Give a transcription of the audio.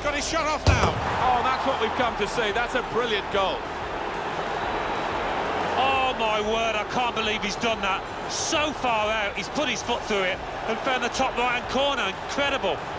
got his shot off now. Oh, that's what we've come to see. That's a brilliant goal. Oh, my word, I can't believe he's done that. So far out, he's put his foot through it and found the top right-hand corner. Incredible.